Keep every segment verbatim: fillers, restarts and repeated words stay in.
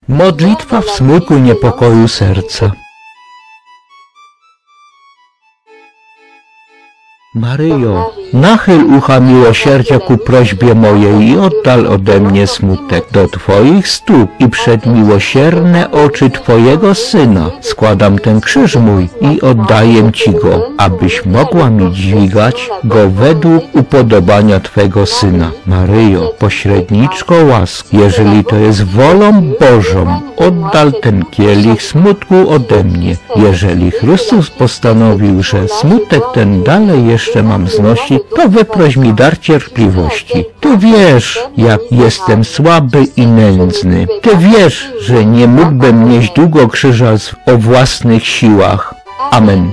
Modlitwa w smutku i niepokoju serca. Maryjo, nachyl ucha miłosierdzia ku prośbie mojej i oddal ode mnie smutek. Do Twoich stóp i przed miłosierne oczy Twojego Syna składam ten krzyż mój i oddaję Ci go, abyś mogła mi dźwigać go według upodobania Twego Syna. Maryjo, pośredniczko łaski, jeżeli to jest wolą Bożą, oddal ten kielich smutku ode mnie. Jeżeli Chrystus postanowił, że smutek ten dalej jeszcze jeszcze mam znosić, to wyproś mi dar cierpliwości. Ty wiesz, jak jestem słaby i nędzny. Ty wiesz, że nie mógłbym nieść długo krzyża o własnych siłach. Amen.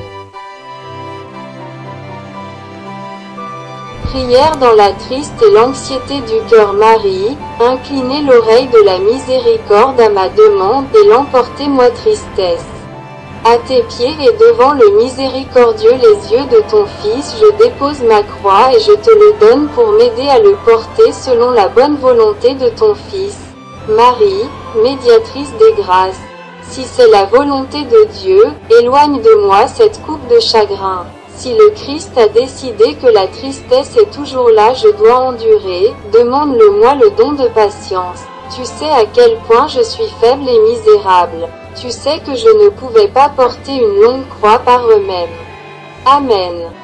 Prière dans la triste et l'anxiété du cœur Marie, inclinez l'oreille de la miséricorde à ma demande et l'emportez moi tristesse. À tes pieds et devant le miséricordieux les yeux de ton Fils je dépose ma croix et je te le donne pour m'aider à le porter selon la bonne volonté de ton Fils. Marie, médiatrice des grâces, si c'est la volonté de Dieu, éloigne de moi cette coupe de chagrin. Si le Christ a décidé que la tristesse est toujours là, je dois endurer, demande-le-moi le don de patience. Tu sais à quel point je suis faible et misérable. Tu sais que je ne pouvais pas porter une longue croix par eux-mêmes. Amen.